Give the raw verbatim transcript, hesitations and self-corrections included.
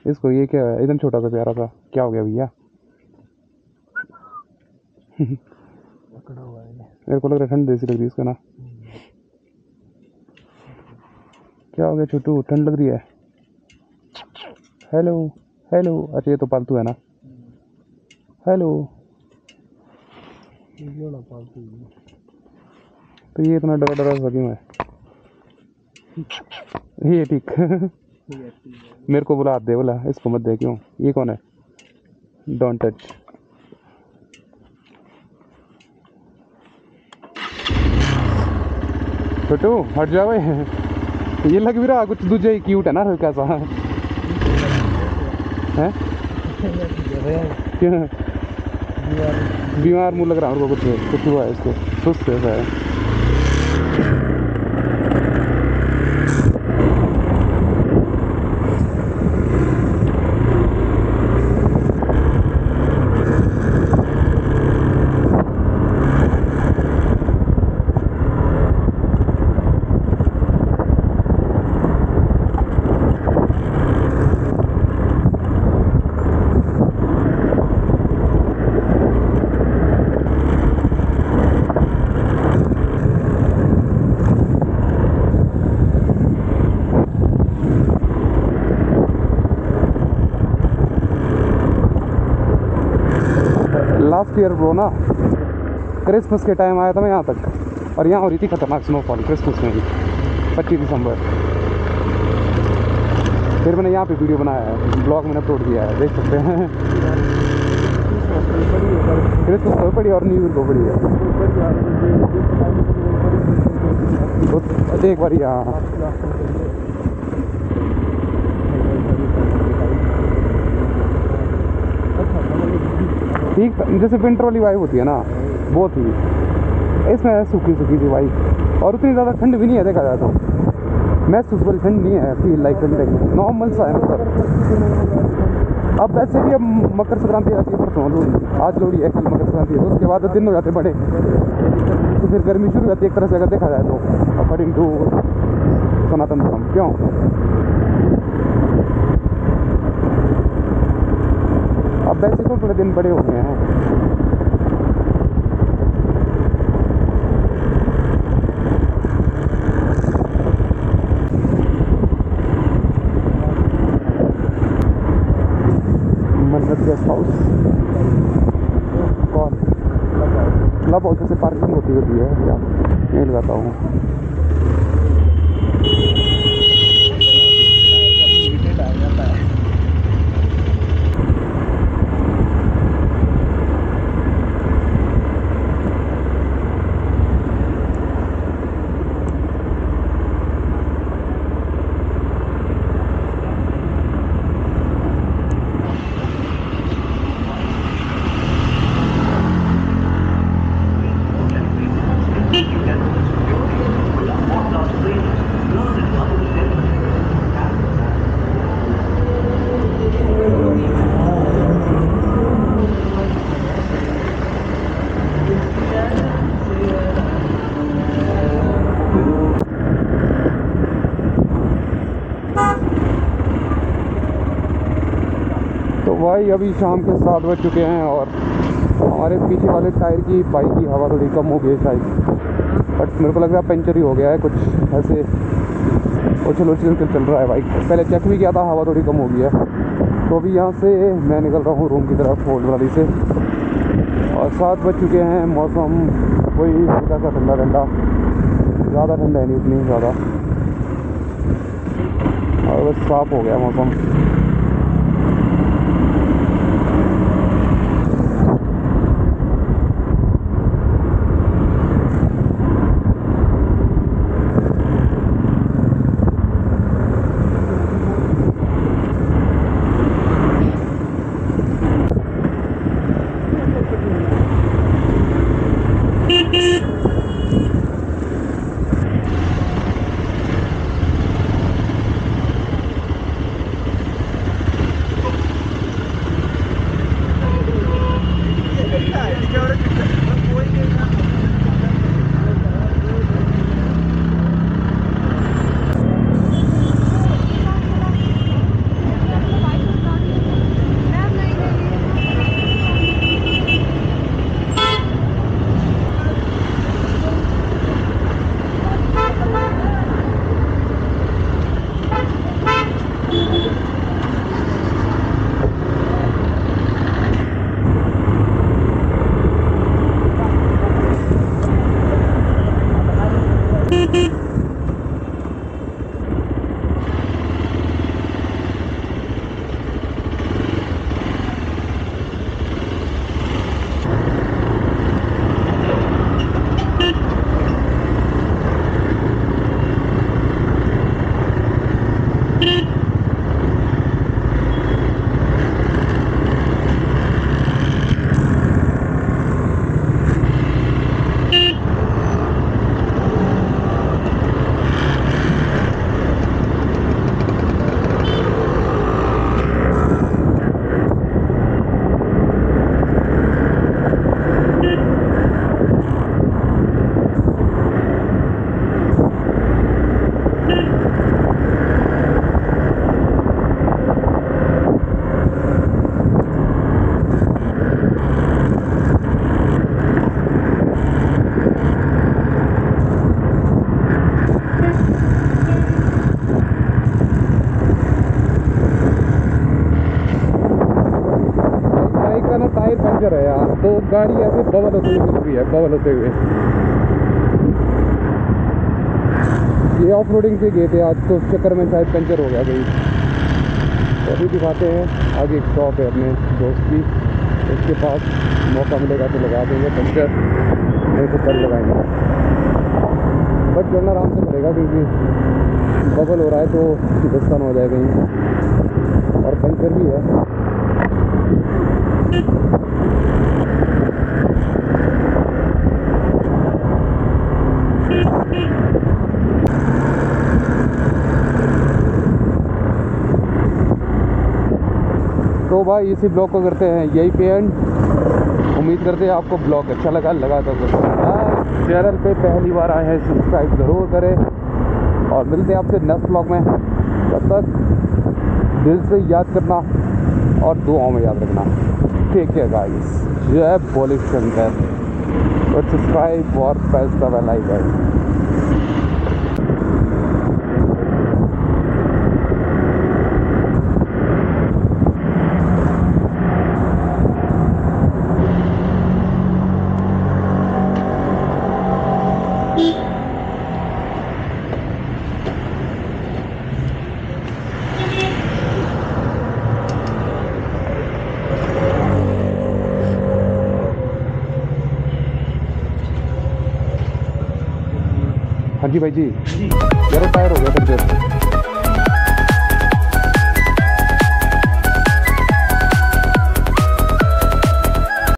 इसको ये क्या है एकदम छोटा सा प्यारा सा, क्या हो गया भैया? मेरे को लग रहा है ठंड जैसी लग रही है इसका ना। क्या हो गया छोटू, ठंड लग रही है? हेलो हेलो, अच्छा ये तो पालतू है ना। हेलो, पालतू तो ये इतना डरा डरा सा क्यों है? ये ठीक मेरे को बुला दे, बोला इसको मत दे। क्यों? ये कौन है? Don't touch. छोटू हट जा भाई। ये लग भी रहा कुछ दूजा ही क्यूट है ना हल्का सा है। क्यों? बीमार मुँह लग रहा है मेरे को, कुछ कुछ हुआ है इसको, सुस्त ऐसा है। लास्ट ईयर ब्रो ना, क्रिसमस के टाइम आया था मैं यहाँ तक, और यहाँ हो रही थी खतरनाक स्नोफॉल क्रिसमस में ही, पच्चीस दिसंबर। फिर मैंने यहाँ पे वीडियो बनाया है, ब्लॉग मैंने अपलोड किया है, देख सकते हैं। क्रिसमस को पड़ी और न्यू ईयर को पड़ी है तो एक बार यहाँ ठीक, जैसे विंटर वाली वाइब होती है ना वो थी, इसमें सूखी सूखी सी वाइब, और उतनी ज़्यादा ठंड भी नहीं है देखा जाए तो, महसूस वाली ठंड नहीं है, फील लाइक ठंड नॉर्मल सा है मतलब। अब वैसे भी अब मकर संक्रांति आती है परसों लोहड़ी, आज लोहड़ी है, कल मकर संक्रांति है, तो उसके बाद दिन हो जाते बड़े, तो फिर गर्मी शुरू हो जाती है एक तरह से अगर देखा जाए तो, अकॉर्डिंग टू सनातन धर्म। क्यों? अब वैसे तो थोड़े दिन बड़े हो गए हैं। मन्नत गेस्ट हाउस कौन? क्लब हाउस से पार्किंग होती होती है क्या? नहीं लगाता हूँ। भाई अभी शाम के सात बज चुके हैं और हमारे पीछे वाले टायर की बाइक की हवा थोड़ी कम हो गई है शायद, बट मेरे को लग रहा है पंचर ही हो गया है कुछ ऐसे, उछल उछल कर चल रहा है बाइक। पहले चेक भी किया था, हवा थोड़ी कम हो गई है। तो अभी यहाँ से मैं निकल रहा हूँ रूम की तरफ ओल्ड वाली से, और सात बज चुके हैं, मौसम कोई हल्का सा ठंडा ठंडा, ज़्यादा ठंडा है नहीं उतनी ज़्यादा, और बस साफ हो गया मौसम। पंचर है यार, तो गाड़ी ऐसे बबल होते हुए चल रही है, बबल होते हुए। ये ऑफ रोडिंग से गए थे आज, तो उस चक्कर में शायद पंचर हो गया कहीं। तो अभी दिखाते हैं आगे एक शॉप है अपने दोस्त की, उसके पास मौका मिलेगा तो लगा देंगे पंचर, नहीं तो कल लगाएंगे। बट चलना आराम से पड़ेगा क्योंकि बबल हो रहा है तो नुकसान हो जाएगा कहीं, और पंचर भी है। तो भाई इसी ब्लॉग को करते हैं यही पे एंड। उम्मीद करते हैं आपको ब्लॉग अच्छा लगा लगा तो चैनल पे पहली बार आए हैं सब्सक्राइब ज़रूर करें, और मिलते हैं आपसे नेक्स्ट ब्लॉग में। तब तक दिल से याद करना और दुआओं में याद रखना। ठीक है गाइस, जय भोले शंकर। सब्सक्राइब और प्रेस द बेल आइकन। हाँ जी भाई जी, मेरा टायर हो गया पंचर।